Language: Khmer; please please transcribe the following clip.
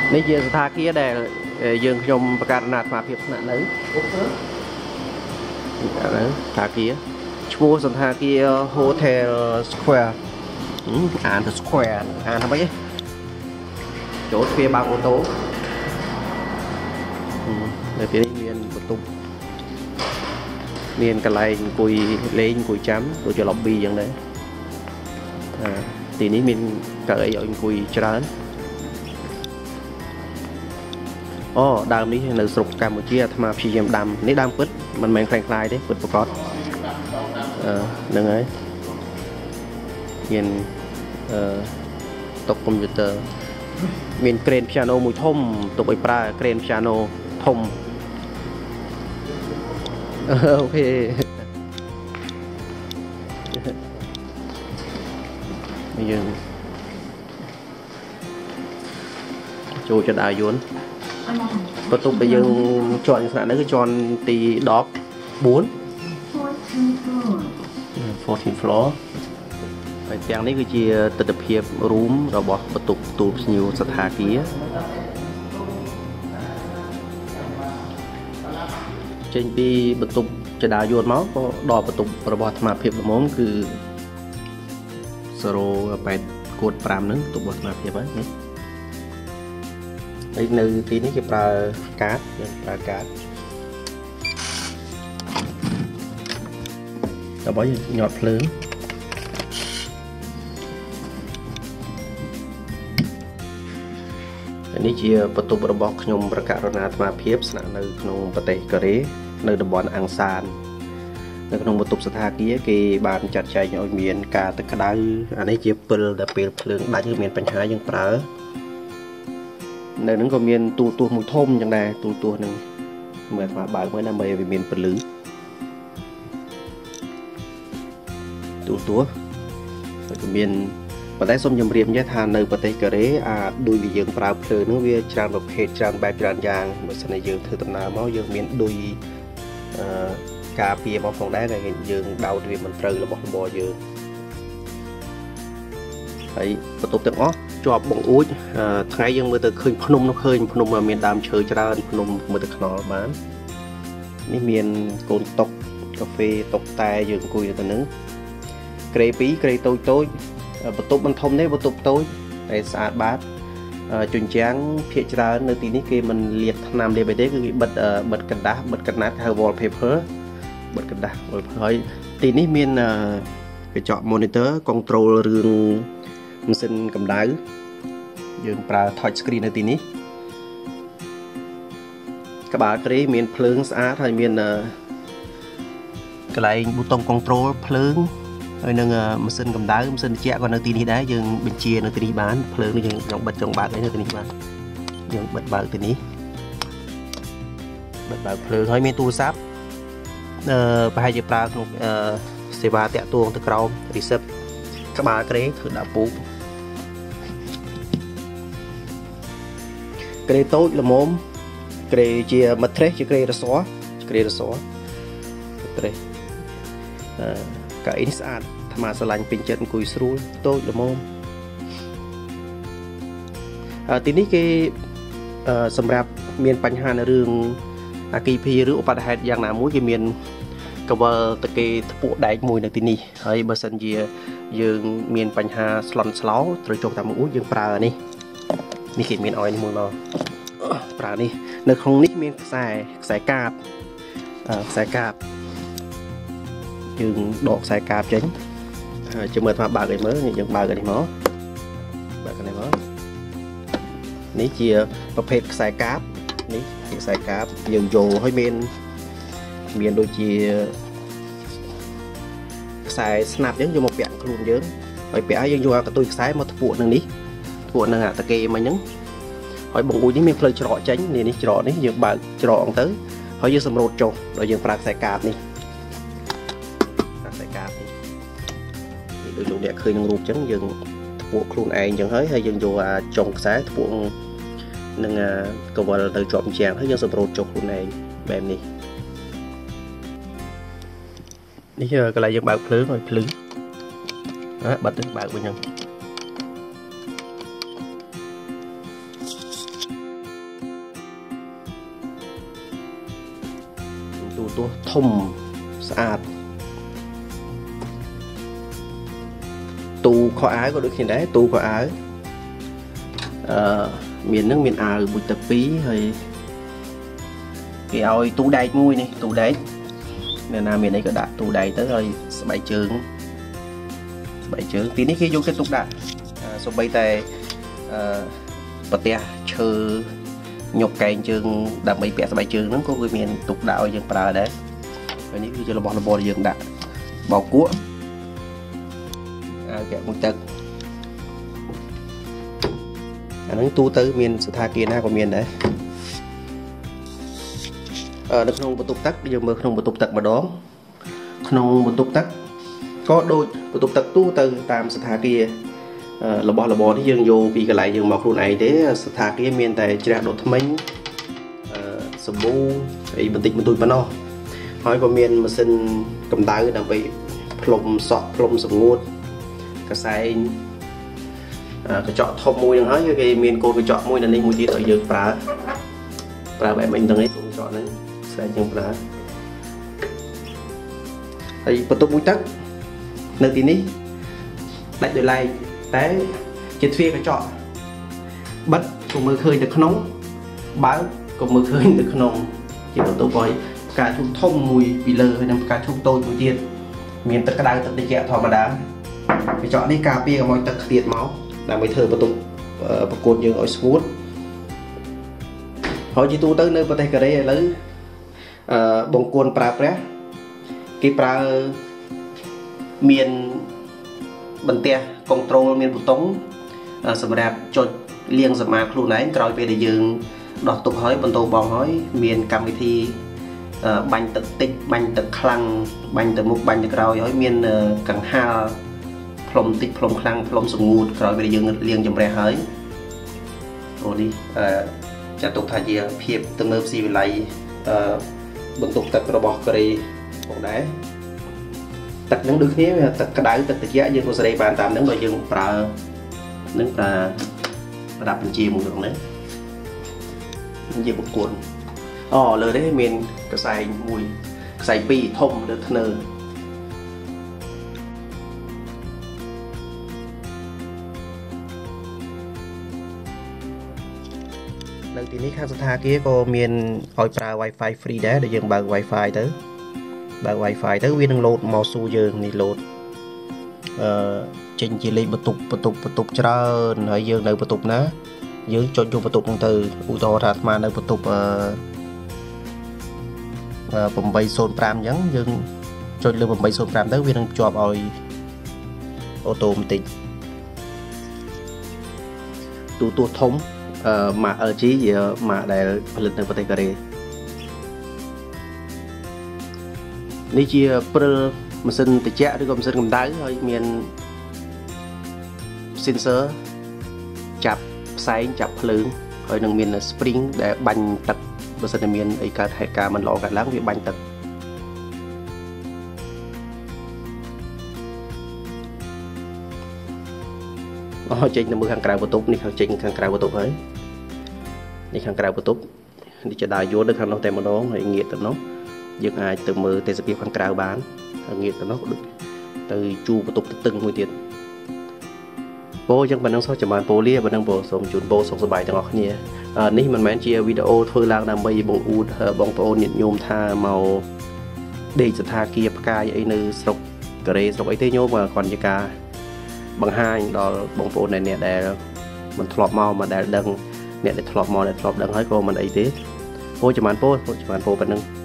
នេះជាស្ថានភាពដែលយើងខ្ញុំបង្កើតអាត្មាភាពស្នាក់នៅស្ថានភាពឈ្មោះសន្តាគារ Hotel Square អានទៅ Square អានថាម៉េចចូលទ្វារបើកអូតូនៅទីនេះមានបន្ទប់មានកន្លែងអង្គុយលេងអង្គុយចាំដូចជា lobby អញ្ចឹងដែរទីនេះមានកៅអីឲ្យអង្គុយច្រើនអូដើមនេះនៅស្រុកកម្ពុជាអាត្មាព្យាយាមដាំនេះដើមពិតមិនមែនខ្លាំងខ្លាយទេពិតប្រកបហ្នឹងហើយមានតុកកុំព្យូទ័រមានក្រេនព្យ៉ាណូមួយធំទុកឲ្យប្រើក្រេនព្យ៉ាណូធំអូខេយើងចូលចដាយួនបន្ទប់ដែលយើងជាន់ស្នាក់នៅគឺជាន់ទី14 14 floor ហើយទាំងនេះគឺជាទិដ្ឋភាព room របស់បន្ទប់ទូភ្ញៀវសថាគារចេញពីបន្ទប់ចដាយួនមកក៏ដល់បន្ទប់របស់អាត្មាភាពល្មមគឺ0.8 គួត 5 ហ្នឹងបន្ទប់របស់អាត្មាភាពហ្នឹងនេះហើយនៅទីនេះគេប្រើកាតយើងប្រើកាតដើម្បីញាត់ភ្លើងនេះជាបន្ទប់របស់ខ្ញុំប្រកាសរណាអាត្មាភាពស្នាក់នៅក្នុងប្រទេសកូរ៉េនៅតំបន់អាំងសាននៅក្នុងបន្ទប់សថាគារគេបានចាត់ចែងឲ្យមានការទឹកក្តៅអានេះជាពិលដែលពេលភ្លើងដាច់គឺមានបញ្ហាយើងប្រើនៅនឹងក៏មានទូទាស់មួយធំចឹងដែរទូទាស់នឹងមើលអាត្មាបើកមើលដើម្បីឲ្យវាមានពលឺទូទាស់ហើយក៏មានប៉ុន្តែសូមជម្រាបនិយាយថានៅប្រទេសកូរ៉េដូចវាយើងប្រើភ្លើងនោះវាច្រើនប្រភេទច្រើនបែបច្រើនយ៉ាងបើសិនជាយើងធ្វើដំណើរមកយើងមានដូចការពារមកផងដែរដែលយើងដោតវាមិនត្រូវរបស់របរយើងហើយបន្ទប់ទាំងអស់ជាប់បង្អួចថ្ងៃយើងមើលទៅឃើញភ្នំនោះឃើញភ្នំមានដើមឈើច្រើនភ្នំមើលទៅខ្នល់បាននេះមានកូនតុកកាហ្វេតុកតែយើងអង្គុយទៅនឹងក្រេ2ក្រេតូចបន្ទប់មិនធំទេបន្ទប់តូចតែស្អាតបាតជញ្ជាំងភាគច្រើននៅទីនេះគេមិនលាបថ្នាំលាបអីទេគឺគេបិទកណ្ដាស់បិទកណាត់ហៅ wallpaper បិទកណ្ដាស់ហើយទីនេះមានកញ្ចក់ monitor control រឿងម៉ាស៊ីនកម្ដៅយើងប្រើ touch screen នៅទីនេះក្បាលក្រេមានភ្លើងស្អាតហើយមានកន្លែងប៊ូតុង control ភ្លើងហើយនឹងម៉ាស៊ីនកម្ដៅម៉ាស៊ីនត្រជាក់ក៏នៅទីនេះដែរយើងបញ្ជានៅទីនេះបានភ្លើងនេះយើងចង់បិទចង់បើកនៅទីនេះបានយើងបិទបើកទីនេះបិទបើកភ្លើងហើយមានទូរស័ព្ទប្រហែលជាប្រើក្នុងសេវាតាក់ទងទៅក្រោម receipt ក្បាលក្រេធ្វើដាក់ពូកក្រេតូចល្មមក្រេជា mattress ជាក្រេរស័រmattress កៅអីនេះស្អាតអាត្មាស្រឡាញ់ពេញចិត្តអង្គុយស្រួលតូចល្មមទីនេះគេសម្រាប់មានបញ្ហានៅរឿងអគ្គិភ័យឬឧបទ្ទហេតុយ៉ាងណាមួយគេមានកវលតកេធ្ពក់ដែកមួយនៅទីនេះហើយបើសិនជាយើងមានបញ្ហាស្លន់ស្លោត្រូវចុះតាមមួយយើងប្រើនេះគេមានអយនេះមួយមកប្រើនេះនៅក្នុងនេះមានខ្សែកាបយើងដកខ្សែកាបចេញជើមើលថាបើកឲ្យមើលយើងបើកនេះមកនេះជាប្រភេទខ្សែកាបនេះជាខ្សែកាបយើងយកឲ្យមានដូចជាខ្សែស្នាប់យើងយកមកពាក់ខ្លួនយើងហើយពាក់ឲ្យយើងយកកន្ទុយខ្សែមកធ្ពក់នឹងនេះធ្ពក់នឹងអាតកេមិញហ្នឹងហើយបង្អួចនេះមានផ្លូវច្រកចេញនេះច្រកនេះយើងបើកច្រកទៅហើយយើងសម្រូតចុះដល់យើងប្រើខ្សែកាបនេះដូចលោកអ្នកឃើញក្នុងរូបអញ្ចឹងយើងធ្ពក់ខ្លួនឯងអញ្ចឹងហើយយើងយកចុងខ្សែធ្ពក់នឹងកវលទៅជាប់ជាងហើយយើងសម្រូតចុះខ្លួនឯងបែបនេះកន្លែងយើងបើកភ្លើងឲ្យភ្លឺបិទទៅបើកវិញហ្នឹងទូទស្សន៍ធំស្អាតទូខោអាវក៏ដូចគ្នាដែរទូខោអាវមាននឹងមានអាវមួយទឹកពីរហើយគេឲ្យទូដែកមួយនេះទូដែកនៅណាមានអីក៏ដាក់ទូដែកទៅហើយស្បែកជើងទីនេះគេយកទៅទុកដាក់សូម្បីតែប្រទះឈើញុកកែងជើងដើម្បីពាក់ស្បែកជើងហ្នឹងក៏វាមានទុកដាក់ឲ្យយើងប្រើដែរហើយនេះគឺជារបស់របរដែលយើងដាក់បោកគក់អាវពាក់មួយទឹកអាហ្នឹងទូទៅមានស្ថានភាពណាក៏មានដែរនៅក្នុងបន្ទប់ទឹកយើងមើលក្នុងបន្ទប់ទឹកម្ដងក្នុងបន្ទប់ទឹកក៏ដូចបន្ទប់ទឹកទូទៅតាមស្ថានភាពរបស់របរនេះយើងយកពីកន្លែងយើងមកខ្លួនឯងទេស្ថានភាពមានតែជ្រះដុតថ្មិញសម្បូរអីបន្តិចបន្តួចប៉ុណ្ណោះហើយក៏មានម៉ាស៊ីនកម្ដៅដើម្បីផ្លុំសក់ផ្លុំសម្ងួតកសែងកញ្ចក់ធំមួយហ្នឹងហើយគេមានកូនកញ្ចក់មួយនៅនេះមួយទៀតឲ្យយើងប្រើបែបមិញហ្នឹងឯងកូនកញ្ចក់ហ្នឹងស្អាតយើងប្រើហើយបន្ទប់មួយទឹកនៅទីនេះដាច់ដោយឡែកតែជាទ្វារកញ្ចក់បិទក៏មើលឃើញទៅក្នុងបើកក៏មើលឃើញទៅក្នុងជាបន្ទប់ឲ្យផ្កាឈូកធំមួយពីលើហើយនិងផ្កាឈូកតូចមួយទៀតមានទឹកក្តៅទឹកត្រជាក់ធម្មតាកញ្ចក់នេះការពារកុំឲ្យទឹកខ្ទាតមកដើម្បីធ្វើបន្ទប់ប្រកួតយើងឲ្យស្ងួតហើយជាទូទៅនៅប្រទេសកូរ៉េឥឡូវបង្គន់ប្រើប្រាស់គេប្រើមានបន្ទះ control មានប៊ូតុងសម្រាប់ចុចលាងសម្អាតខ្លួនឯងក្រោយពេលដែលយើងដោះទុកហើយបន្ទោបងហើយមានកម្មវិធីបាញ់ទឹកតិចបាញ់ទឹកខ្លាំងបាញ់ទៅមុខបាញ់ទៅក្រោយហើយមានកង្ហារផ្លុំតិចផ្លុំខ្លាំងផ្លុំសម្ងួតក្រោយពេលយើងលាងជំរះហើយអូនេះចាត់ទុកថាជាភាពទំនើបស៊ីវិល័យបន្ទប់ទឹករបស់កូរ៉េផងដែរទឹកនឹងដូចគ្នាទឹកក្តៅទឹកត្រជាក់យើងក៏សេរីបានតាមហ្នឹងបើយើងប្រើនឹងប្រើប្រដាប់បញ្ជាមួយក្នុងនេះជាបង្គន់លើនេះមានកសែងមួយខ្សែពីរធំលើធ្នើនៅទីនេះខាងសន្តាគារក៏មានឲ្យប្រើ Wi-Fi free ដែរដែលយើងបើក Wi-Fi ទៅវានឹងលោតមកស៊ូយើងនេះលោតចេញជាលេខបន្ទប់ច្រើនហើយយើងនៅបន្ទប់ណាយើងចុចយកបន្ទប់ហ្នឹងទៅឧទាហរណ៍ថាអាត្មានៅបន្ទប់805អញ្ចឹងយើងចុចលើ805ទៅវានឹងភ្ជាប់ឲ្យអូតូម៉ាទិកទូទស្សន៍ធំម៉ាក LG ជាម៉ាកដែលផលិតនៅប្រទេសកូរ៉េនេះជាព្រិលម៉ាស៊ីនត្រជាក់ឬក៏ម៉ាស៊ីនកម្ដៅហើយមាន sensor ចាប់ផ្សែងចាប់ភ្លើងហើយនឹងមាន spring ដែលបាញ់ទឹកបើសិនតែមានអីកើតហេតុការណ៍មិនល្អកើតឡើងវាបាញ់ទឹកចេញទៅមើលខាងក្រៅបន្ទប់នេះចេញខាងក្រៅបន្ទប់ហើយនេះខាងក្រៅបន្ទប់នេះជាដើរយន្តនៅខាងនោះតែម្ដងហើយងាកទៅនោះយើងអាចទៅមើលទេសភាពខាងក្រៅបានហើយងាកទៅនោះដូចទៅជួបន្ទប់ទឹកមួយទៀតពោអញ្ចឹងប៉ុណ្ណឹងសោះចាំបានពោលាប៉ុណ្ណឹងពោសូមជូនពោសុខសប្បាយទាំងអស់គ្នានេះមិនមែនជាវីដេអូធ្វើឡើងដើម្បីបង្អួតបងប្អូនញាតិញោមថាមកដេកសថាគារផ្កាយអីនៅស្រុកកូរ៉េស្រុកអីទេញោមគាត់ជាការបង្ហាញដល់បងប្អូនអ្នកដែលមិនធ្លាប់មកមិនដែលដឹងអ្នកដែលធ្លាប់មកដែលធ្លាប់ដឹងហើយក៏មិនអីទេពោចាំបានពោប៉ុណ្ណឹង